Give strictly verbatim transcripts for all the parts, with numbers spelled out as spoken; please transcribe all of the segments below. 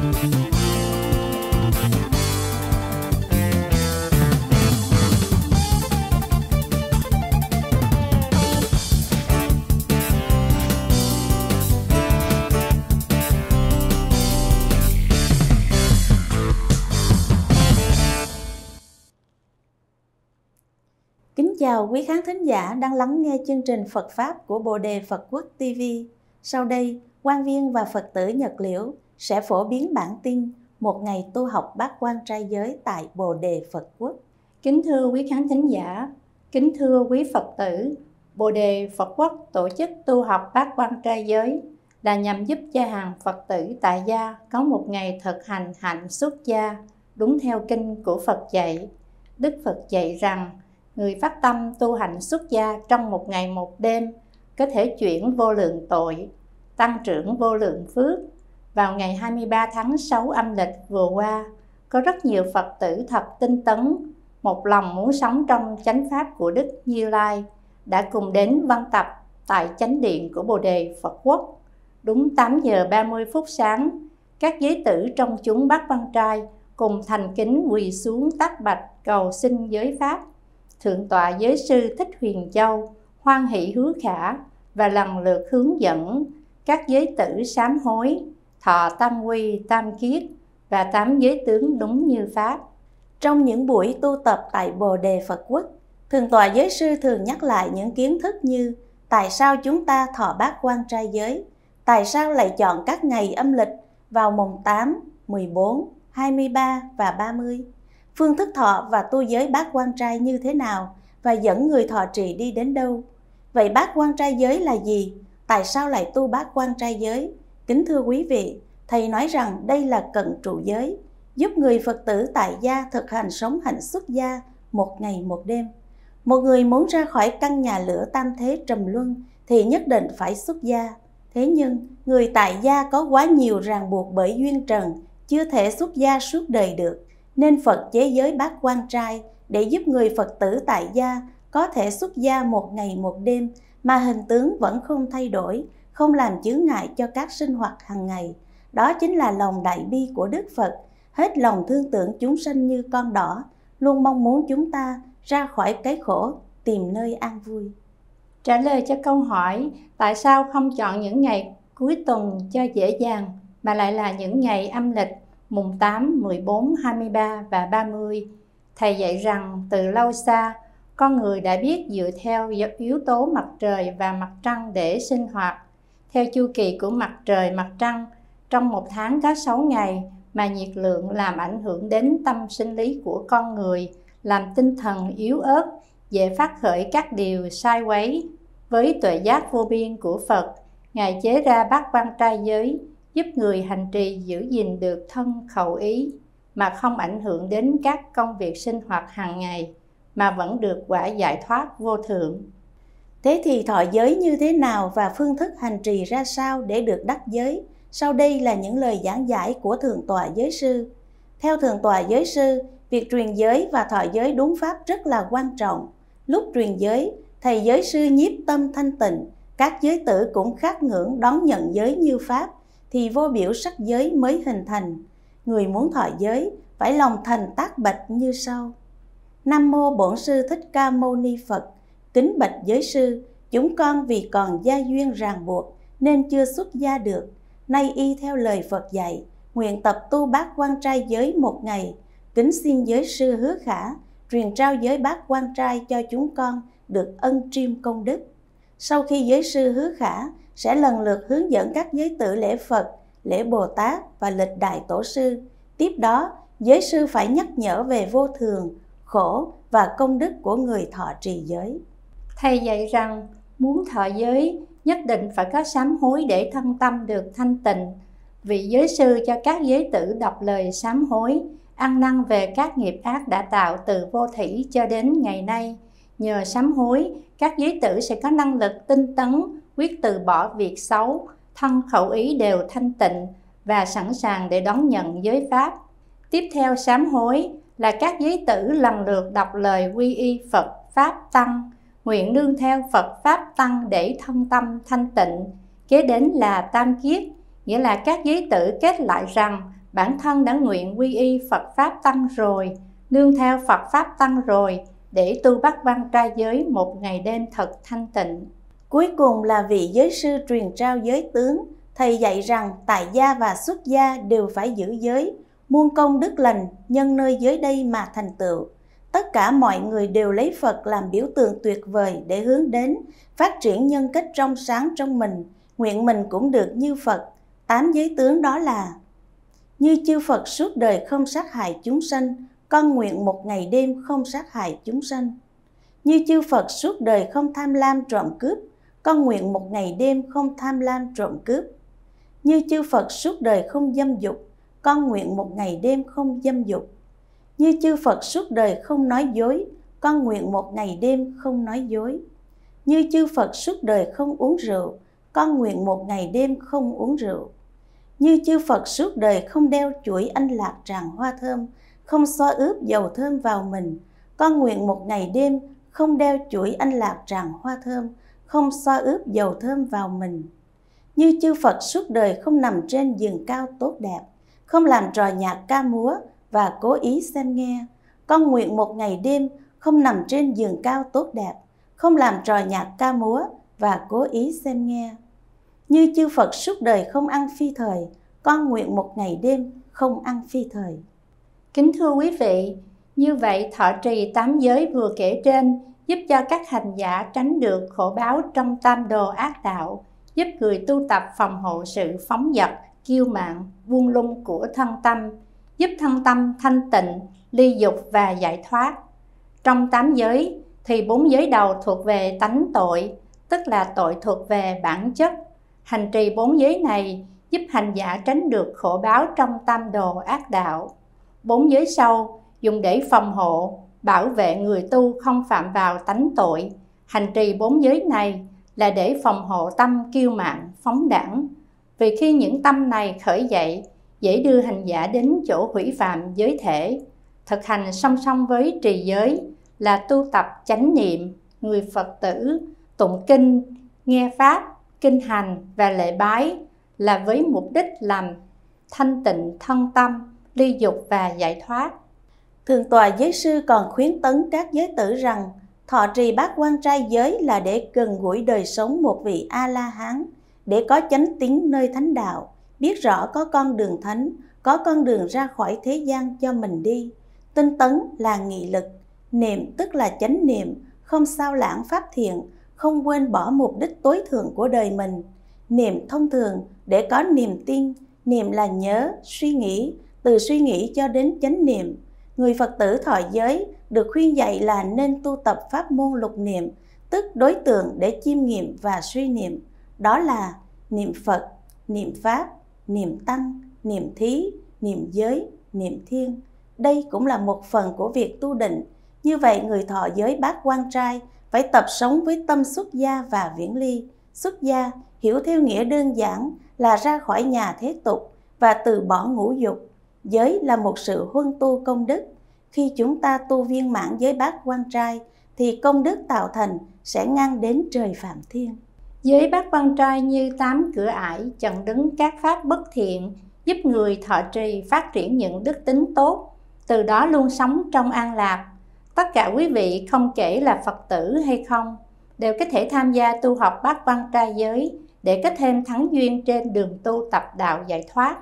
Kính chào quý khán thính giả đang lắng nghe chương trình Phật Pháp của Bồ Đề Phật Quốc ti vi. Sau đây, quan viên và Phật tử Nhật Liễu sẽ phổ biến bản tin Một ngày tu học bát quan trai giới tại Bồ Đề Phật Quốc. Kính thưa quý khán thính giả, kính thưa quý Phật tử, Bồ Đề Phật Quốc tổ chức tu học bát quan trai giới là nhằm giúp cho hàng Phật tử tại gia có một ngày thực hành hạnh xuất gia đúng theo kinh của Phật dạy. Đức Phật dạy rằng người phát tâm tu hành xuất gia trong một ngày một đêm có thể chuyển vô lượng tội, tăng trưởng vô lượng phước. Vào ngày hai mươi ba tháng sáu âm lịch vừa qua, có rất nhiều Phật tử thật tinh tấn, một lòng muốn sống trong chánh pháp của Đức Như Lai, đã cùng đến văn tập tại chánh điện của Bồ Đề Phật Quốc. Đúng tám giờ ba mươi phút sáng, các giới tử trong chúng bát quan trai cùng thành kính quỳ xuống tách bạch cầu xin giới pháp. Thượng tọa Giới sư Thích Huyền Châu hoan hỷ hứa khả và lần lượt hướng dẫn các giới tử sám hối, thọ tam quy, tam kiết và tám giới tướng đúng như pháp. Trong những buổi tu tập tại Bồ Đề Phật Quốc, Thượng tọa Giới sư thường nhắc lại những kiến thức như tại sao chúng ta thọ bát quan trai giới, tại sao lại chọn các ngày âm lịch vào mùng tám, mười bốn, hai mươi ba và ba mươi, phương thức thọ và tu giới bát quan trai như thế nào và dẫn người thọ trì đi đến đâu. Vậy bát quan trai giới là gì? Tại sao lại tu bát quan trai giới? Kính thưa quý vị, Thầy nói rằng đây là cận trụ giới, giúp người Phật tử tại gia thực hành sống hạnh xuất gia một ngày một đêm. Một người muốn ra khỏi căn nhà lửa tam thế trầm luân thì nhất định phải xuất gia. Thế nhưng, người tại gia có quá nhiều ràng buộc bởi duyên trần, chưa thể xuất gia suốt đời được, nên Phật chế giới bát quan trai để giúp người Phật tử tại gia có thể xuất gia một ngày một đêm mà hình tướng vẫn không thay đổi, không làm chướng ngại cho các sinh hoạt hàng ngày. Đó chính là lòng đại bi của Đức Phật, hết lòng thương tưởng chúng sanh như con đỏ, luôn mong muốn chúng ta ra khỏi cái khổ, tìm nơi an vui. Trả lời cho câu hỏi tại sao không chọn những ngày cuối tuần cho dễ dàng mà lại là những ngày âm lịch mùng tám, mười bốn, hai mươi ba và ba mươi. Thầy dạy rằng từ lâu xa, con người đã biết dựa theo yếu tố mặt trời và mặt trăng để sinh hoạt. Theo chu kỳ của mặt trời, mặt trăng, trong một tháng có sáu ngày mà nhiệt lượng làm ảnh hưởng đến tâm sinh lý của con người, làm tinh thần yếu ớt, dễ phát khởi các điều sai quấy. Với tuệ giác vô biên của Phật, Ngài chế ra bát quan trai giới, giúp người hành trì giữ gìn được thân khẩu ý mà không ảnh hưởng đến các công việc sinh hoạt hàng ngày, mà vẫn được quả giải thoát vô thượng. Thế thì thọ giới như thế nào và phương thức hành trì ra sao để được đắc giới? Sau đây là những lời giảng giải của Thượng tọa Giới sư. Theo Thượng tọa Giới sư, việc truyền giới và thọ giới đúng pháp rất là quan trọng. Lúc truyền giới, Thầy Giới sư nhiếp tâm thanh tịnh, các giới tử cũng khát ngưỡng đón nhận giới như pháp, thì vô biểu sắc giới mới hình thành. Người muốn thọ giới phải lòng thành tác bạch như sau: Nam mô Bổn sư Thích Ca Mâu Ni Phật. Kính bạch Giới sư, chúng con vì còn gia duyên ràng buộc nên chưa xuất gia được. Nay y theo lời Phật dạy, nguyện tập tu bát quan trai giới một ngày. Kính xin Giới sư hứa khả truyền trao giới bát quan trai cho chúng con được ân triêm công đức. Sau khi Giới sư hứa khả sẽ lần lượt hướng dẫn các giới tử lễ Phật, lễ Bồ Tát và lịch Đại Tổ sư. Tiếp đó, Giới sư phải nhắc nhở về vô thường, khổ và công đức của người thọ trì giới. Thầy dạy rằng muốn thọ giới nhất định phải có sám hối để thân tâm được thanh tịnh. Vị Giới sư cho các giới tử đọc lời sám hối, ăn năn về các nghiệp ác đã tạo từ vô thủy cho đến ngày nay. Nhờ sám hối, các giới tử sẽ có năng lực tinh tấn, quyết từ bỏ việc xấu, thân khẩu ý đều thanh tịnh và sẵn sàng để đón nhận giới pháp. Tiếp theo sám hối là các giới tử lần lượt đọc lời quy y Phật, Pháp, Tăng, nguyện nương theo Phật, Pháp, Tăng để thân tâm thanh tịnh. Kế đến là tam kiết, nghĩa là các giới tử kết lại rằng bản thân đã nguyện quy y Phật Pháp Tăng rồi, nương theo Phật Pháp Tăng rồi, để tu bát quan trai giới một ngày đêm thật thanh tịnh. Cuối cùng là vị giới sư truyền trao giới tướng. Thầy dạy rằng tại gia và xuất gia đều phải giữ giới, muôn công đức lành nhân nơi giới đây mà thành tựu. Tất cả mọi người đều lấy Phật làm biểu tượng tuyệt vời để hướng đến, phát triển nhân cách trong sáng trong mình. Nguyện mình cũng được như Phật. Tám giới tướng đó là: như chư Phật suốt đời không sát hại chúng sanh, con nguyện một ngày đêm không sát hại chúng sanh. Như chư Phật suốt đời không tham lam trộm cướp, con nguyện một ngày đêm không tham lam trộm cướp. Như chư Phật suốt đời không dâm dục, con nguyện một ngày đêm không dâm dục. Như chư Phật suốt đời không nói dối, con nguyện một ngày đêm không nói dối. Như chư Phật suốt đời không uống rượu, con nguyện một ngày đêm không uống rượu. Như chư Phật suốt đời không đeo chuỗi anh lạc tràng hoa thơm, không xoa ướp dầu thơm vào mình, con nguyện một ngày đêm không đeo chuỗi anh lạc tràng hoa thơm, không xoa ướp dầu thơm vào mình. Như chư Phật suốt đời không nằm trên giường cao tốt đẹp, không làm trò nhạc ca múa và cố ý xem nghe, con nguyện một ngày đêm không nằm trên giường cao tốt đẹp, không làm trò nhạc ca múa và cố ý xem nghe. Như chư Phật suốt đời không ăn phi thời, con nguyện một ngày đêm không ăn phi thời. Kính thưa quý vị, như vậy thọ trì tám giới vừa kể trên giúp cho các hành giả tránh được khổ báo trong tam đồ ác đạo, giúp người tu tập phòng hộ sự phóng dật, kiêu mạn, buông lung của thân tâm, giúp thân tâm thanh tịnh, ly dục và giải thoát. Trong tám giới thì bốn giới đầu thuộc về tánh tội, tức là tội thuộc về bản chất. Hành trì bốn giới này giúp hành giả tránh được khổ báo trong tam đồ ác đạo. Bốn giới sau dùng để phòng hộ, bảo vệ người tu không phạm vào tánh tội. Hành trì bốn giới này là để phòng hộ tâm kiêu mạn, phóng đãng. Vì khi những tâm này khởi dậy, dễ đưa hành giả đến chỗ hủy phạm giới thể. Thực hành song song với trì giới là tu tập chánh niệm, người Phật tử, tụng kinh, nghe Pháp, kinh hành và lễ bái là với mục đích làm thanh tịnh thân tâm, ly dục và giải thoát. Thượng tọa giới sư còn khuyến tấn các giới tử rằng thọ trì bát quan trai giới là để gần gũi đời sống một vị A-la-hán, để có chánh tín nơi thánh đạo, biết rõ có con đường thánh, có con đường ra khỏi thế gian cho mình đi. Tinh tấn là nghị lực, niệm tức là chánh niệm, không sao lãng pháp thiện, không quên bỏ mục đích tối thượng của đời mình. Niệm thông thường để có niềm tin, niệm là nhớ, suy nghĩ, từ suy nghĩ cho đến chánh niệm. Người Phật tử thọ giới được khuyên dạy là nên tu tập pháp môn lục niệm, tức đối tượng để chiêm nghiệm và suy niệm. Đó là niệm Phật, niệm Pháp, niệm Tăng, niệm Thí, niệm Giới, niệm Thiên. Đây cũng là một phần của việc tu định. Như vậy người thọ giới bát quan trai phải tập sống với tâm xuất gia và viễn ly. Xuất gia hiểu theo nghĩa đơn giản là ra khỏi nhà thế tục và từ bỏ ngũ dục. Giới là một sự huân tu công đức. Khi chúng ta tu viên mãn giới bát quan trai thì công đức tạo thành sẽ ngang đến trời Phạm Thiên. Giới bát quan trai như tám cửa ải chặn đứng các pháp bất thiện, giúp người thọ trì phát triển những đức tính tốt, từ đó luôn sống trong an lạc. Tất cả quý vị không kể là Phật tử hay không, đều có thể tham gia tu học bát quan trai giới để có thêm thắng duyên trên đường tu tập đạo giải thoát.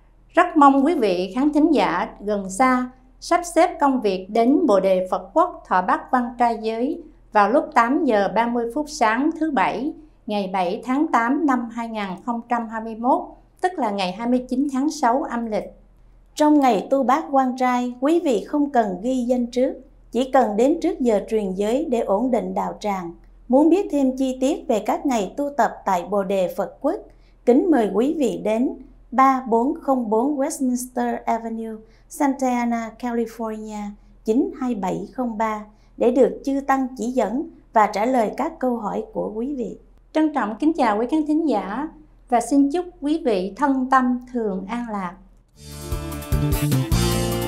Rất mong quý vị khán thính giả gần xa sắp xếp công việc đến Bồ Đề Phật Quốc thọ bát quan trai giới vào lúc tám giờ ba mươi phút sáng thứ Bảy, ngày bảy tháng tám năm hai nghìn không trăm hai mươi mốt, tức là ngày hai mươi chín tháng sáu âm lịch. Trong ngày tu bát quan trai, quý vị không cần ghi danh trước, chỉ cần đến trước giờ truyền giới để ổn định đạo tràng. Muốn biết thêm chi tiết về các ngày tu tập tại Bồ Đề Phật Quốc, kính mời quý vị đến ba bốn không bốn Westminster Avenue, Santa Ana, California chín hai bảy không ba để được chư Tăng chỉ dẫn và trả lời các câu hỏi của quý vị. Trân trọng kính chào quý khán thính giả và xin chúc quý vị thân tâm thường an lạc.